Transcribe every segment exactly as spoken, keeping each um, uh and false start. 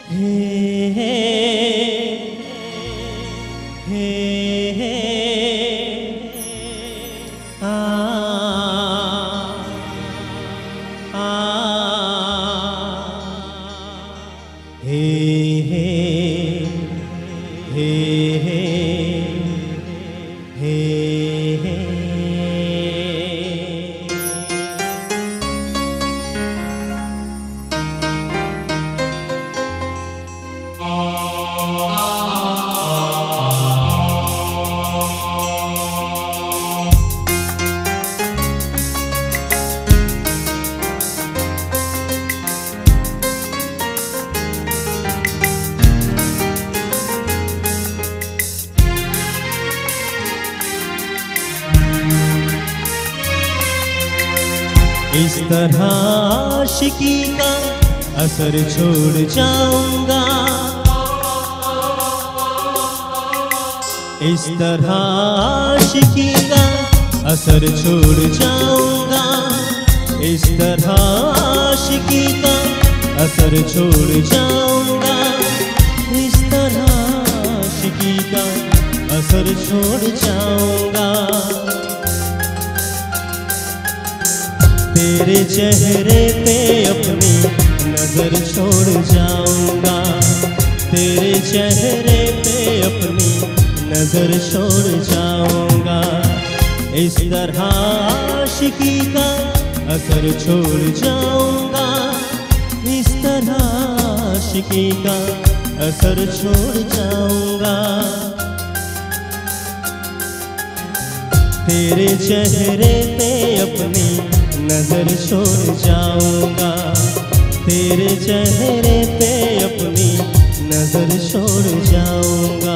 इस तरह आशिकी का असर छोड़ जाऊंगा, इस तरह आशिकी का असर छोड़ जाऊंगा, इस तरह आशिकी का असर छोड़ जाऊंगा, इस तरह आशिकी का असर छोड़ जाऊंगा। तेरे चेहरे पे अपनी नजर छोड़ जाऊंगा, तेरे चेहरे पे अपनी नजर छोड़ जाऊंगा, इस तरह आशिकी का असर छोड़ जाऊंगा, इस तरह आशिकी का असर छोड़ जाऊंगा। तेरे चेहरे पे अपनी नजर छोड़ जाऊंगा, तेरे चेहरे पे अपनी नजर छोड़ जाऊंगा।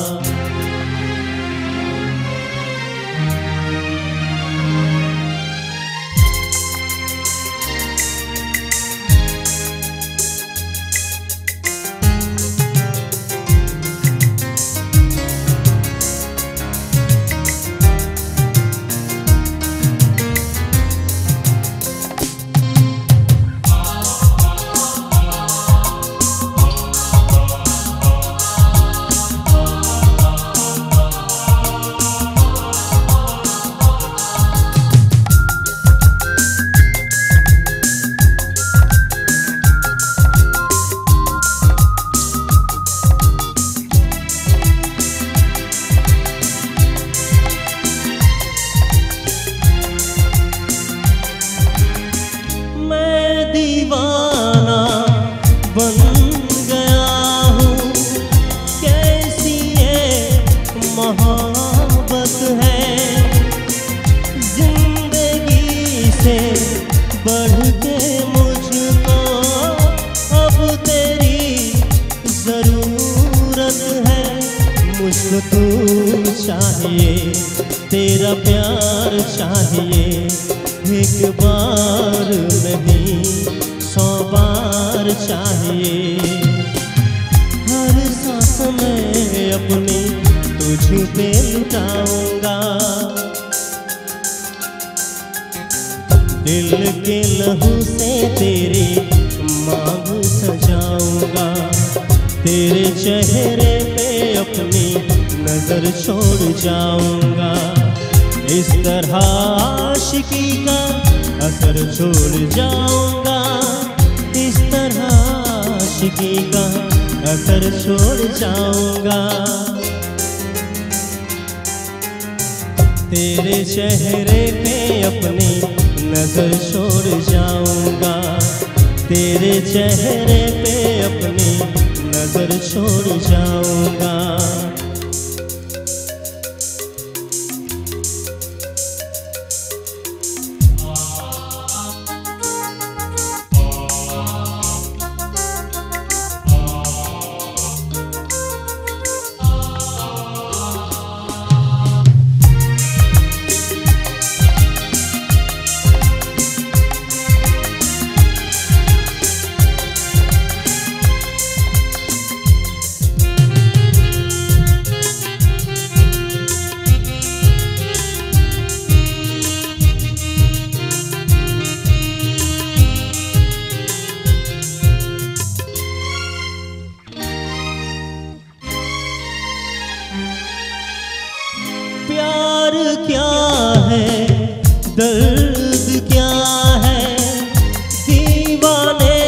दीवाना बन गया हूँ, कैसी ये मोहब्बत है, जिंदगी से बढ़ के मुझको अब तेरी जरूरत है। मुझको तू चाहिए, तेरा प्यार चाहिए, एक बार नहीं सौ बार चाहिए। हर सांस में अपनी तुझ पे लुटाऊंगा, दिल के लहू से तेरी मांग सजाऊंगा, तेरे चेहरे पे अपनी नजर छोड़ जाऊंगा, इस तरह आशिकी का असर छोड़ जाऊंगा, इस तरह आशिकी का असर छोड़ जाऊंगा। तेरे चेहरे पे अपनी नजर छोड़ जाऊंगा, तेरे चेहरे पे अपनी नजर छोड़ जाऊंगा। क्या है, दर्द क्या है, दीवाने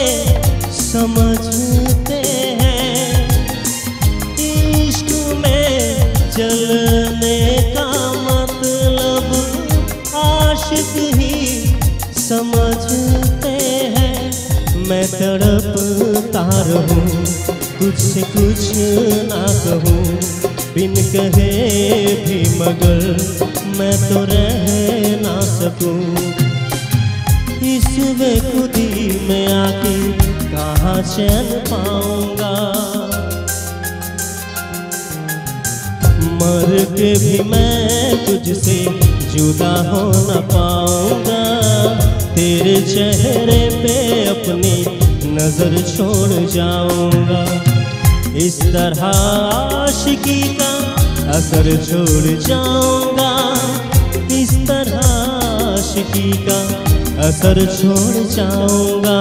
समझते हैं। इश्क में चलने का मतलब आशिक ही समझते हैं। मैं तड़पता रहूं, तुझसे कुछ ना कहूं, बिन कहे भी मगर मैं तो रह ना सकूं। इस बेखुदी में आके कहाँ चैन पाऊंगा, मर के भी मैं तुझसे जुदा हो न पाऊंगा। तेरे चेहरे पे अपनी नजर छोड़ जाऊंगा। इस तरह आशिकी का असर छोड़ जाऊंगा। इस तरह आशिकी का असर छोड़ जाऊंगा।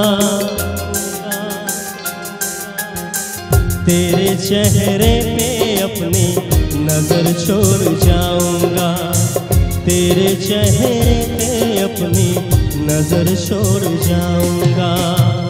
तेरे चेहरे पे अपनी नजर छोड़ जाऊंगा। तेरे चेहरे पे अपनी नजर छोड़ जाऊंगा।